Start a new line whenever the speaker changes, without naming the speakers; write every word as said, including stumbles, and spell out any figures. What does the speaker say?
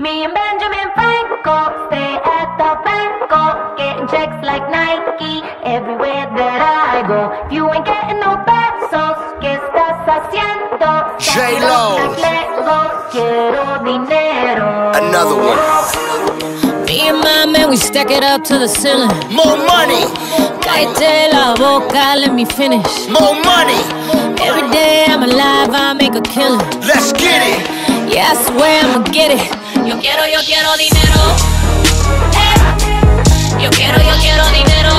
Me and Benjamin Franco stay at the banco, getting checks like Nike everywhere that I go. If you ain't getting no pesos, ¿qué estás haciendo?
J-Lo.
Quiero dinero.
Another one.
Me and my man, we stack it up to the ceiling.
More money.
Cállate la boca, let me finish.
More money.
Every day I'm alive, I make a killing.
Let's get it.
Yeah, I swear I'ma get it. Yo quiero, yo quiero dinero. Eh. Yo quiero, yo quiero dinero.